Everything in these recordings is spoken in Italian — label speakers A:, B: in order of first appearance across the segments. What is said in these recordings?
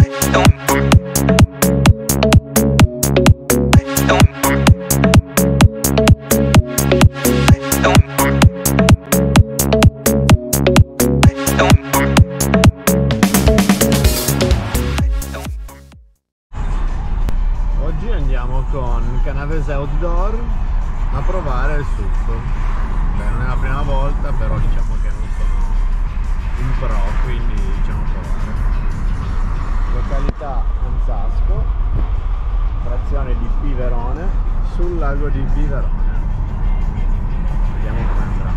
A: Oggi andiamo con Canavese Outdoor a provare il SUP. Beh, non è la prima volta, però diciamo che non sono un pro, quindi diciamo provare. Località Ansasco, frazione di Piverone, sul lago di Piverone. Vediamo come andrà.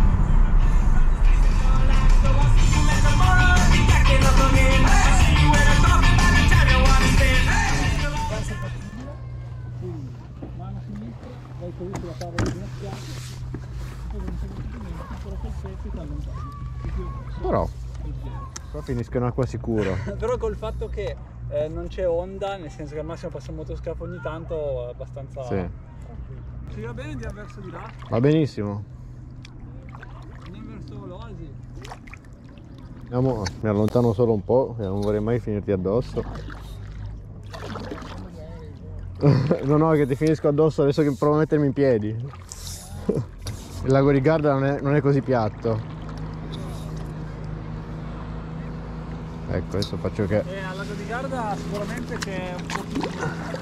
B: Mano sinistra, vai così sulla tavola di una spiaggia, poi non c'è niente, ancora col secco e ti allontani.
A: Però finisco in acqua sicuro.
B: Però col fatto che non c'è onda, nel senso che al massimo passa un motoscafo ogni tanto, è abbastanza
A: Sì.
B: tranquillo. Ci va bene andiamo verso di là?
A: Va benissimo.
B: Andiamo verso l'oasi.
A: Andiamo, mi allontano solo un po', che non vorrei mai finirti addosso. No, che ti finisco addosso adesso che provo a mettermi in piedi. Il lago di Garda non è così piatto. Ecco, adesso faccio che...
B: Al lago di Garda sicuramente c'è un po' più.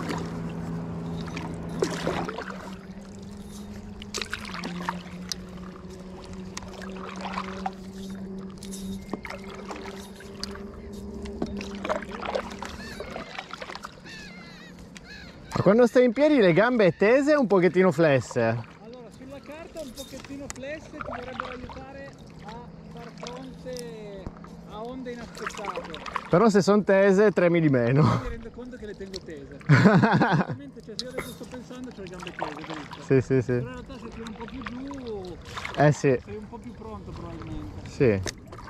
A: Ma quando stai in piedi le gambe tese o un pochettino flesse?
B: Allora, sulla carta un pochettino flesse ti dovrebbero aiutare a far fronte a onde inaspettate.
A: Però se sono tese tremi di meno.
B: Mi rendo conto che le tengo tese. Ovviamente, cioè, se io adesso sto pensando c'ho le gambe tese, dritto.
A: Sì, sì, sì.
B: Però in realtà se tiri un po' più giù
A: Eh sì,
B: sei un po' più pronto probabilmente.
A: sì.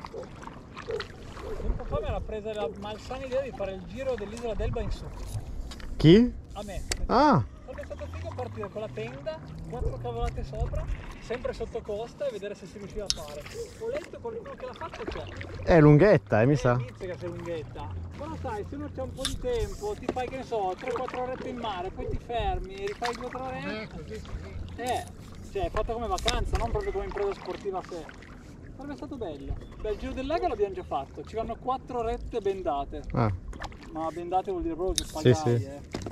B: Tempo fa mi era presa la malsana idea di fare il giro dell'isola d'Elba in su.
A: Chi?
B: A me.
A: Ah,
B: Sarebbe stato figo partire con la tenda, 4 cavolate sopra, sempre sotto costa e vedere se si riusciva a fare. Ho letto qualcuno che l'ha fatto, c'è.
A: è lunghetta, mi sa.
B: Inizia che sei lunghetta. Però sai, se uno c'ha un po' di tempo, ti fai, che ne so, 3-4 orette in mare, poi ti fermi, rifai 2-3 orette. Cioè, è fatta come vacanza, non proprio come impresa sportiva a sé. Sarebbe stato bello. Beh, il giro del lago l'abbiamo già fatto, ci vanno 4 orette bendate.
A: Ah,
B: Ma bendate vuol dire proprio che pagai,
A: sì.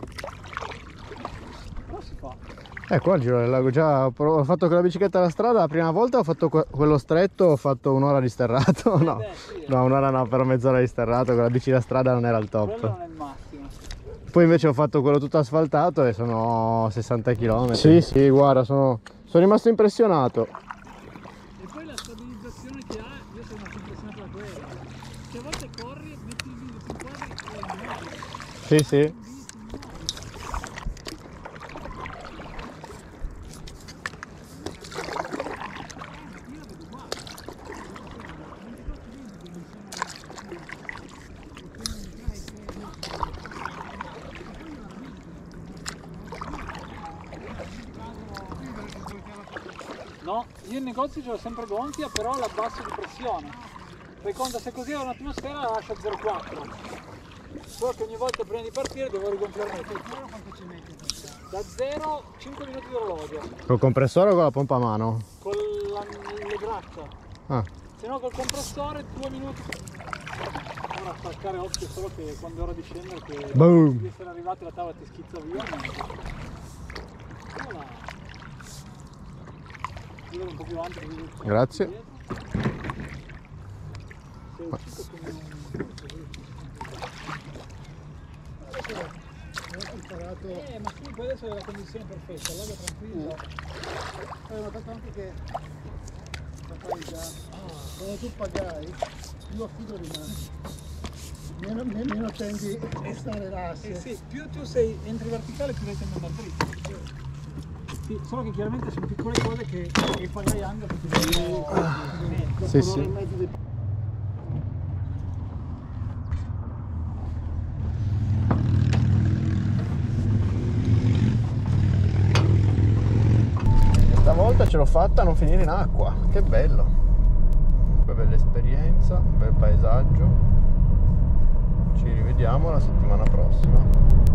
B: Però si fa.
A: qua il giro del lago già ho fatto con la bicicletta alla strada la prima volta, ho fatto quello stretto, ho fatto un'ora di sterrato. No,
B: Sì,
A: no, un'ora no, però mezz'ora di sterrato, con la bici da strada non era il
B: quello
A: top.
B: non è il massimo.
A: Poi invece ho fatto quello tutto asfaltato e sono 60 km. Sì, sì, guarda, sono rimasto impressionato.
B: E poi la stabilizzazione che ha, io sono rimasto impressionato da quella. Che a volte corri, metti il video su quadri e la muovi.
A: Sì, sì.
B: No, io in negozio ce l'ho sempre gonfia, però la abbasso di pressione. Fai conto, se così ho un'atmosfera la lascio a 0,4. So che ogni volta prima di partire devo rigonfiare il motore. Quanto ci metti? Da 0 5 minuti di orologio.
A: Col compressore o con la pompa a mano?
B: Con le braccia.
A: Ah,
B: Se no col compressore 2 minuti. Ora staccare occhio solo che quando è ora di scendere che
A: boom.
B: devi essere arrivati la tavola ti schizza via. Voilà. Io ero un po' più avanti così.
A: grazie.
B: Sei uscito come un... ma sì, poi adesso è la condizione perfetta, l'aria tranquilla. Ho notato anche che la fai già. Quando tu pagai, più affido rimane. Meno tendi a stare rassi. Sì, più tu entri verticale, più lei tende ad andare dritto. Sì, solo che chiaramente sono piccole cose che farai anche perché
A: Sì, sì. Stavolta ce l'ho fatta a non finire in acqua, che bello. Che bella esperienza, bel paesaggio. Ci rivediamo la settimana prossima.